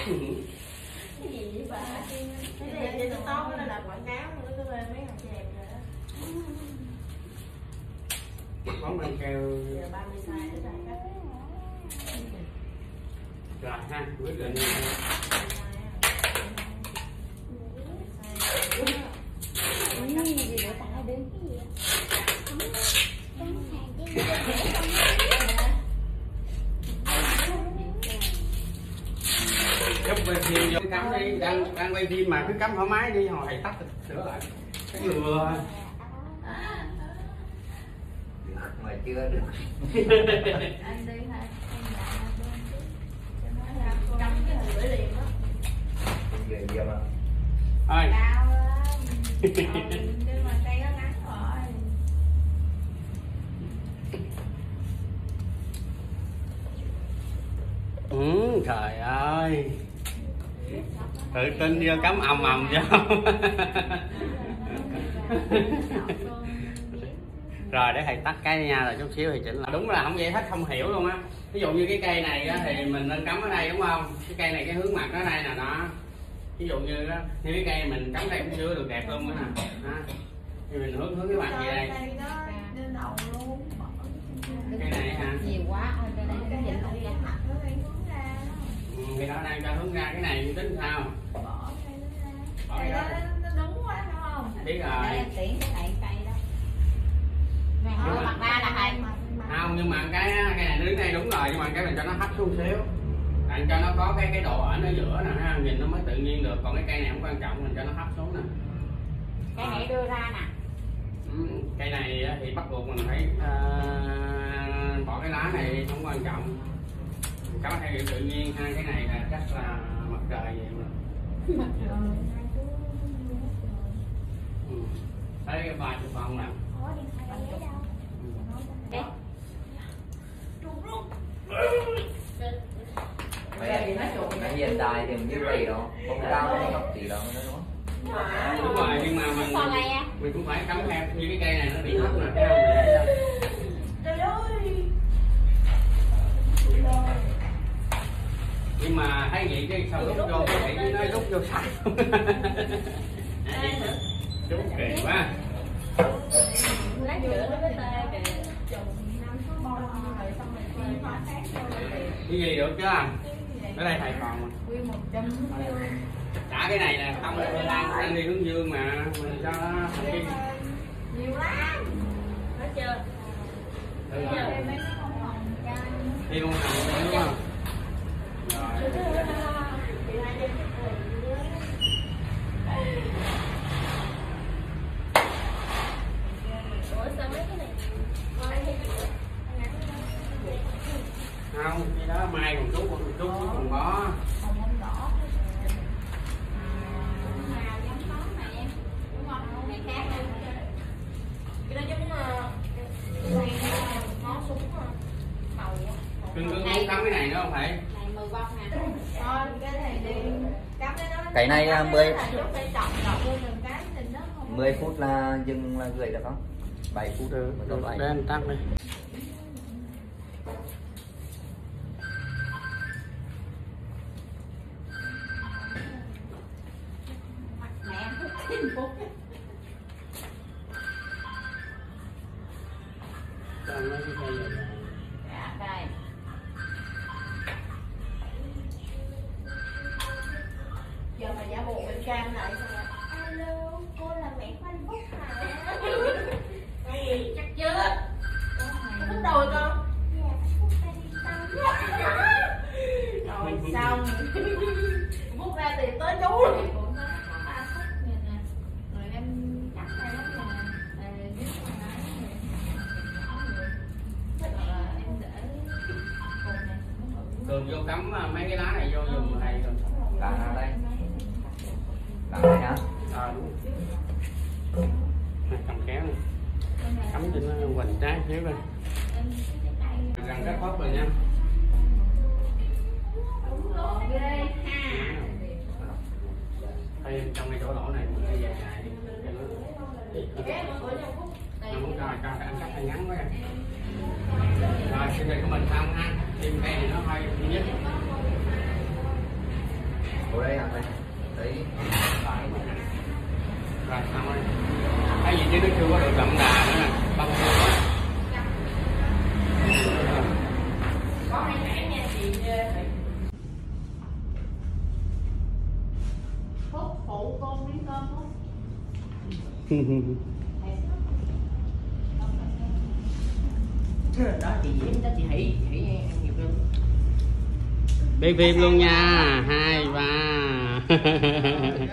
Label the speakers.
Speaker 1: Cái gì vậy bà? Cái này to nó là quảng cáo nó cứ lên mấy hàng chèm rồi đó.
Speaker 2: Món bánh keo.
Speaker 1: Giờ 30 size nữa rồi đó.
Speaker 2: Rồi ha, quyết định
Speaker 3: Gì nữa ta đi.
Speaker 2: cắm quay phim vô cắm đi, đang quay phim mà cứ cắm thoải mái đi, hồi tắt sửa lại cái lừa.
Speaker 4: Mà chưa được.
Speaker 3: Anh đi hả?
Speaker 1: Cắm cái hình gửi liền đó.
Speaker 4: Về giờ mà.
Speaker 2: Ơi.
Speaker 3: Cao nhưng mà cây nó ngắn rồi.
Speaker 2: Trời ơi, tự tin vô cắm ầm ầm vô. Rồi để thầy tắt cái nha, rồi chút xíu thì chỉnh lại. Đúng là không giải thích không hiểu luôn á. Ví dụ như cái cây này á, thì mình nên cắm ở đây đúng không? Cái cây này cái hướng mặt ở đây nè đó. Ví dụ như đó, như cái cây mình cắm đây cũng chưa được đẹp luôn nữa nè. Thì mình hướng cái mặt về đây.
Speaker 3: Lên đầu luôn.
Speaker 2: Cây này hả?
Speaker 3: Nhiều quá, cây này nó nhìn không vậy.
Speaker 2: Cái đó đang cho hướng ra, cái này tính sao?
Speaker 3: Bỏ cây nó ra.
Speaker 2: Bỏ
Speaker 3: Cây
Speaker 2: cái
Speaker 3: đó
Speaker 2: đó.
Speaker 3: nó đúng quá đúng không?
Speaker 2: Biết rồi.
Speaker 3: Đây em tiễn cái này cây đó. Mày hỏi mặt ba là thầy.
Speaker 2: Không, nhưng mà cái này nó đứng đây đúng rồi, nhưng mà cái mình cho nó hấp xuống xíu, để cho nó có cái độ ở giữa nè ha, nhìn nó mới tự nhiên được. Còn cái cây này không quan trọng, mình cho nó hấp xuống nè.
Speaker 3: Cái này đưa ra nè.
Speaker 2: Cây này thì bắt buộc mình phải bỏ cái lá này, không quan trọng. Có theo kiểu tự nhiên ha, cái này là chắc là mặt trời vậy mà.
Speaker 3: Mặt trời.
Speaker 2: Thấy cái 30 con nè.
Speaker 4: Mày nhìn đài thì như vậy đó, không cao không thấp gì đâu nó nói.
Speaker 2: Đúng rồi, nhưng mà
Speaker 3: Sao này à?
Speaker 2: mình cũng phải cắm theo như cái cây này nó bị thấp nè, thấy không? Để đâu.
Speaker 1: Trời ơi.
Speaker 2: Nhưng mà thấy vậy chứ sao lúc vô cái chị nói lúc vô sạch. Chút kỳ quá.
Speaker 1: Lát nữa nó mới tê kìa. Chồng 5 số bon rồi xong rồi chuyển hóa khác vô.
Speaker 2: Cái gì được chứ? Ở đây thầy còn mà.
Speaker 3: Nguyên 100
Speaker 2: Cả cái này nè, không đang đi hướng dương mà mình cho nó thành cái
Speaker 1: Nhiều lắm. Nói chưa?
Speaker 2: Được
Speaker 1: Giờ
Speaker 2: rồi.
Speaker 1: mấy con hồng cay.
Speaker 2: Đi con hồng đúng không? Rồi.
Speaker 1: Ủa sao mấy cái này?
Speaker 2: Không, cái đó mai còn chút còn bó.
Speaker 3: hồng không đỏ. Màu giống đó này em. Đúng không? Này khác hơn.
Speaker 1: Cái đó giống ngó súng màu
Speaker 2: Cưng muốn cắm cái này nữa không thầy?
Speaker 3: Này 10 bông nè.
Speaker 1: thôi cái này đi cắm nó
Speaker 4: Cái này 10
Speaker 1: phải chọn luôn từng cái thì nó không
Speaker 4: 10 phút là dừng là gửi được không? 7 phút
Speaker 2: Được, để anh tắt đi.
Speaker 3: Mẹ em thích thêm phút.
Speaker 2: Cho mấy cái cây này.
Speaker 3: Dạ đây.
Speaker 1: giờ mà giả bộ bên cam lại xong rồi alo cô là mẹ của anh Phúc hả? Cái gì chắc chưa? Phúc đâu rồi con? Dạ Phúc ra đi tắm. Rồi xong Phúc ra thì tới chú rồi.
Speaker 3: Cũng có 3 phút nè nè. Rồi em cắt đây lắm nè. Biết con gái nè. Rồi em để cồn này nó ngủ.
Speaker 2: Cường vô cắm mấy cái lá này vô dùng thầy rồi.
Speaker 4: Là ra đây. Là đây hả?
Speaker 2: Đúng. Cầm kéo này. Cắm cho nó hoành tráng xíu coi. Gần các khớp rồi nha.
Speaker 3: Ghê ha.
Speaker 2: Đây trong cái chỗ lỗ này mình sẽ dài dài đi. Nó muốn cho anh cắt hơi ngắn quá. Rồi xin được của mình xong ha. Thêm cây này nó hơi duy nhất.
Speaker 1: Đó chị Diễm đó, chị hỉ em nhiều lắm.
Speaker 2: Biết phim luôn nha, 2, 3.